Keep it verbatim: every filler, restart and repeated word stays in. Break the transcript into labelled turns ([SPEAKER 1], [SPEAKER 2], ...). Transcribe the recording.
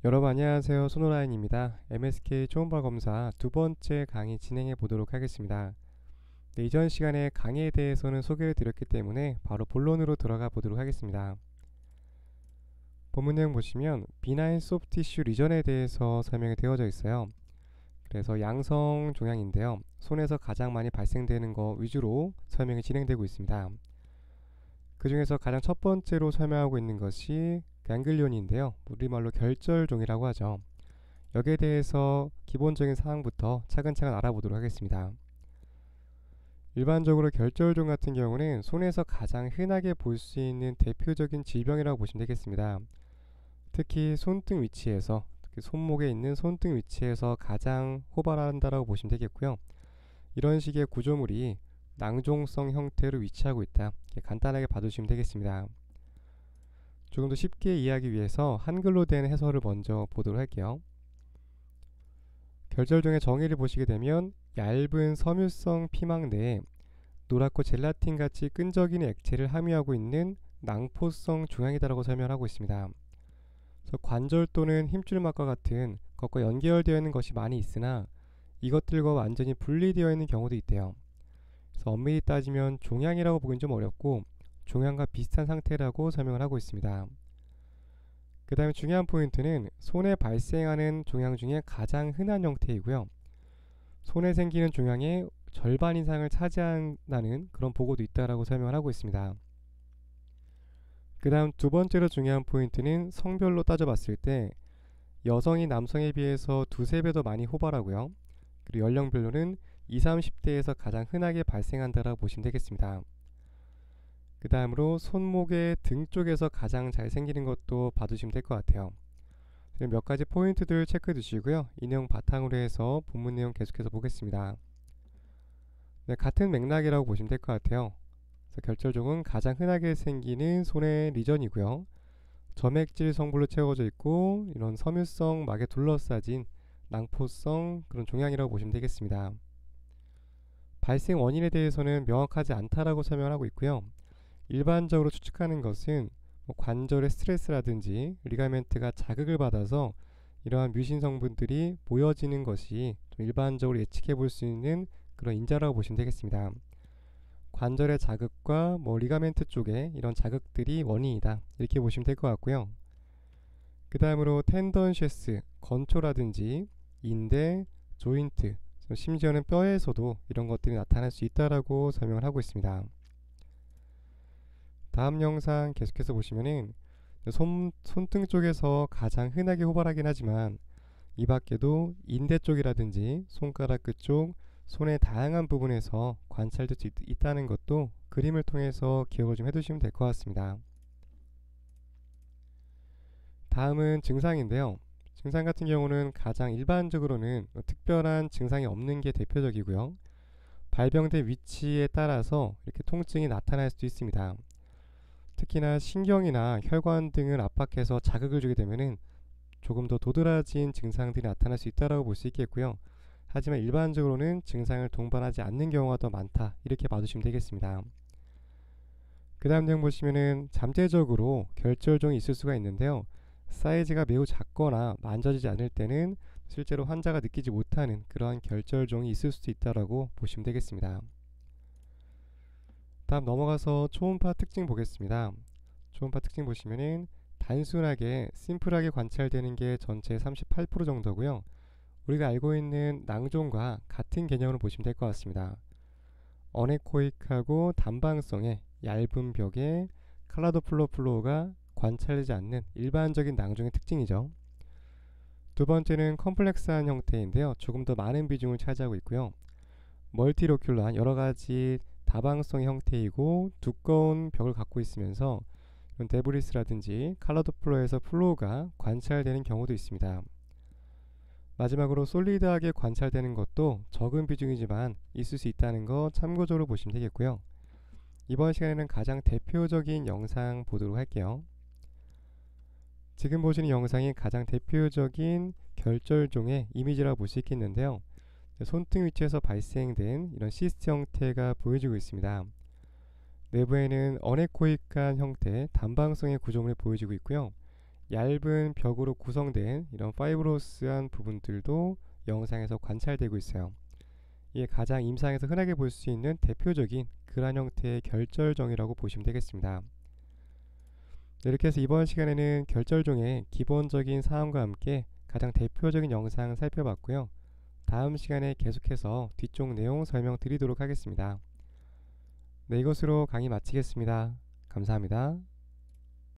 [SPEAKER 1] 여러분 안녕하세요. 손호라인입니다. 엠에스케이 초음파 검사 두 번째 강의 진행해 보도록 하겠습니다. 네, 이전 시간에 강의에 대해서는 소개를 드렸기 때문에 바로 본론으로 들어가 보도록 하겠습니다. 본문 내용 보시면 비나인 소프티슈 리전에 대해서 설명이 되어져 있어요. 그래서 양성 종양인데요. 손에서 가장 많이 발생되는 거 위주로 설명이 진행되고 있습니다. 그 중에서 가장 첫 번째로 설명하고 있는 것이 ganglion인데요. 우리말로 결절종이라고 하죠. 여기에 대해서 기본적인 사항부터 차근차근 알아보도록 하겠습니다. 일반적으로 결절종 같은 경우는 손에서 가장 흔하게 볼 수 있는 대표적인 질병이라고 보시면 되겠습니다. 특히 손등 위치에서, 특히 손목에 있는 손등 위치에서 가장 호발한다라고 보시면 되겠고요. 이런 식의 구조물이 낭종성 형태로 위치하고 있다. 간단하게 봐두시면 되겠습니다. 조금 더 쉽게 이해하기 위해서 한글로 된 해설을 먼저 보도록 할게요. 결절종의 정의를 보시게 되면 얇은 섬유성 피막 내에 노랗고 젤라틴같이 끈적이는 액체를 함유하고 있는 낭포성 종양이다라고 설명하고 있습니다. 그래서 관절 또는 힘줄막과 같은 것과 연결되어 있는 것이 많이 있으나 이것들과 완전히 분리되어 있는 경우도 있대요. 그래서 엄밀히 따지면 종양이라고 보기는 좀 어렵고 종양과 비슷한 상태라고 설명을 하고 있습니다. 그 다음에 중요한 포인트는 손에 발생하는 종양 중에 가장 흔한 형태이고요. 손에 생기는 종양의 절반 이상을 차지한다는 그런 보고도 있다라고 설명을 하고 있습니다. 그 다음 두 번째로 중요한 포인트는 성별로 따져봤을 때 여성이 남성에 비해서 두세 배 더 많이 호발하고요. 그리고 연령별로는 이십, 삼십 대에서 가장 흔하게 발생한다라고 보시면 되겠습니다. 그 다음으로 손목의 등 쪽에서 가장 잘 생기는 것도 봐두시면 될 것 같아요. 몇 가지 포인트들 체크해 두시고요. 이 내용 바탕으로 해서 본문 내용 계속해서 보겠습니다. 네, 같은 맥락이라고 보시면 될 것 같아요. 그래서 결절종은 가장 흔하게 생기는 손의 리전이고요. 점액질 성분으로 채워져 있고 이런 섬유성 막에 둘러싸진 낭포성 그런 종양이라고 보시면 되겠습니다. 발생 원인에 대해서는 명확하지 않다라고 설명하고 있고요. 일반적으로 추측하는 것은 뭐 관절의 스트레스라든지 리가멘트가 자극을 받아서 이러한 뮤신 성분들이 모여지는 것이 좀 일반적으로 예측해 볼 수 있는 그런 인자라고 보시면 되겠습니다. 관절의 자극과 뭐 리가멘트 쪽에 이런 자극들이 원인이다 이렇게 보시면 될 것 같고요. 그 다음으로 텐던셰스, 건초라든지 인대, 조인트, 심지어는 뼈에서도 이런 것들이 나타날 수 있다라고 설명을 하고 있습니다. 다음 영상 계속해서 보시면은 손, 손등 쪽에서 가장 흔하게 호발하긴 하지만 이 밖에도 인대 쪽이라든지 손가락 끝 쪽, 손의 다양한 부분에서 관찰될 수 있, 있다는 것도 그림을 통해서 기억을 좀 해두시면 될 것 같습니다. 다음은 증상인데요. 증상 같은 경우는 가장 일반적으로는 특별한 증상이 없는 게 대표적이고요. 발병된 위치에 따라서 이렇게 통증이 나타날 수도 있습니다. 특히나 신경이나 혈관 등을 압박해서 자극을 주게 되면은 조금 더 도드라진 증상들이 나타날 수 있다고 볼 수 있겠고요. 하지만 일반적으로는 증상을 동반하지 않는 경우가 더 많다 이렇게 봐주시면 되겠습니다. 그 다음 내용 보시면은 잠재적으로 결절종이 있을 수가 있는데요. 사이즈가 매우 작거나 만져지지 않을 때는 실제로 환자가 느끼지 못하는 그러한 결절종이 있을 수도 있다고 보시면 되겠습니다. 다음 넘어가서 초음파 특징 보겠습니다. 초음파 특징 보시면은 단순하게 심플하게 관찰되는 게 전체 삼십팔 퍼센트 정도고요. 우리가 알고 있는 낭종과 같은 개념으로 보시면 될 것 같습니다. 어네코익하고 단방성의 얇은 벽에 칼라도플로 플로우가 관찰되지 않는 일반적인 낭종의 특징이죠. 두 번째는 컴플렉스한 형태인데요. 조금 더 많은 비중을 차지하고 있고요. 멀티로큘러한 여러가지 다방성의 형태이고 두꺼운 벽을 갖고 있으면서 데브리스라든지 칼라도플러에서 플로우가 관찰되는 경우도 있습니다. 마지막으로 솔리드하게 관찰되는 것도 적은 비중이지만 있을 수 있다는 거 참고적으로 보시면 되겠고요. 이번 시간에는 가장 대표적인 영상 보도록 할게요. 지금 보시는 영상이 가장 대표적인 결절종의 이미지라고 볼 수 있겠는데요. 손등 위치에서 발생된 이런 시스트 형태가 보여지고 있습니다. 내부에는 어네코익한 형태 단방성의 구조물이 보여지고 있고요. 얇은 벽으로 구성된 이런 파이브러스한 부분들도 영상에서 관찰되고 있어요. 이게 가장 임상에서 흔하게 볼 수 있는 대표적인 그런 형태의 결절종이라고 보시면 되겠습니다. 이렇게 해서 이번 시간에는 결절종의 기본적인 사항과 함께 가장 대표적인 영상을 살펴봤고요. 다음 시간에 계속해서 뒤쪽 내용 설명드리도록 하겠습니다. 네, 이것으로 강의 마치겠습니다. 감사합니다.